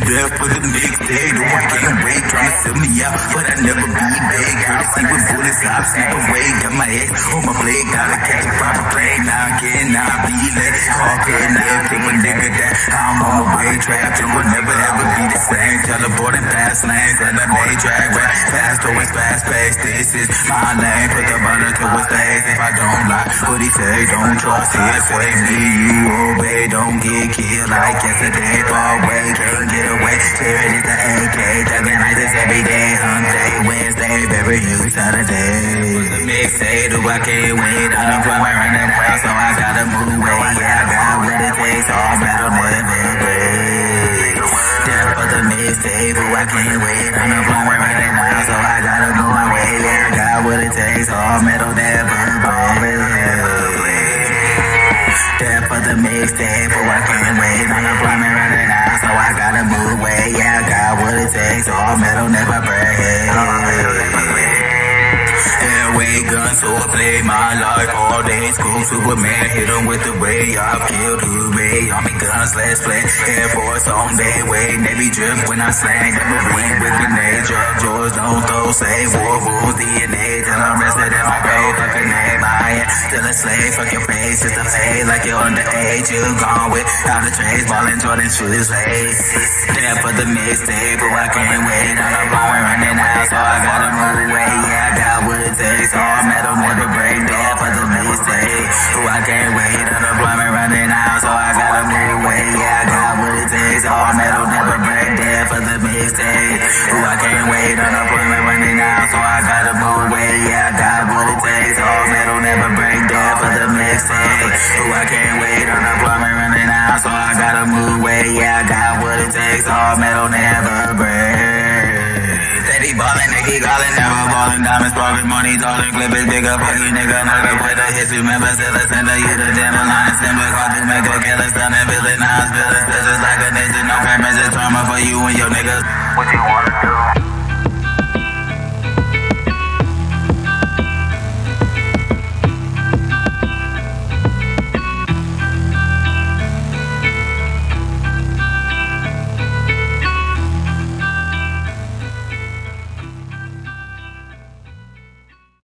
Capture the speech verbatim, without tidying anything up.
Death for the mixtape, no I can't wait, trying to sell me out, but I never be big. Courtesy with bullets, I slip away, got my ex on my blade, gotta catch a proper plane. Now again, now I be late, call kid, never kill a nigga that I'm on my way, trapped, and will never ever be the same. Teleporting past lanes, and I may drag rap, fast always fast paced. This is my lane, put the butter to his face. If I don't lie, what he say, don't trust it. Say me, you obey, don't get killed like yesterday. Far away, can't get away. Spirit is the A K, thugging like this every day. Hump day, Wednesday, bury you Saturday. The mixtape, do I can't wait. Unemployment running out, so I gotta move away. Yeah, I got what it takes, all battle never break. Death for the mixtape, do I can't wait. Unemployment running out, so I gotta move my way. Yeah, I got what it takes, all metal never break. Death for the mixtape, oh I can't wait. Unemployment running out, so I gotta move away. Yeah, I got what it takes, all metal never break. Airway gun, so I play my life all day. School Superman, hit him with the way. I've killed hooray. Army guns, let's play. Air Force on their way. Navy drip when I slang. Never win with grenades. Drug drawers, don't throw. Say war rules, D N A. Till I'm rested in my grave. Fuck a name, I am still a slave. Fuck your face, just a fade. Like you're underage. You gone with out the trades. Ballin' Jordan shoes, lace. Death for the mixtape, but I can't wait. On the line running out, so I gotta move away. Yeah, I got what it takes. All metal never break. Death for the mixtape, oh I can't wait. Unemployment running out, so I gotta move away. Yeah, I got what it takes. All metal never break. Death for the mixtape, oh I can't wait. Unemployment running out, so I gotta move away. Yeah, I got what it takes. All metal never break. Death for the mixtape, oh I can't wait. Unemployment running out, so I gotta move away. Yeah, I got what it takes. All metal never break. Steady ballin', they keep callin', never ballin'. Diamonds, sparkin', money, tallin', clip is bigger. Fuck you, nigga, nigga, with the history. Remember, still a sender, you the damn line. Simple, call to make a killer, stunning, villain, eyes, villain. This is like a nation, no famous, it's trauma for you and your niggas. What you wanna do?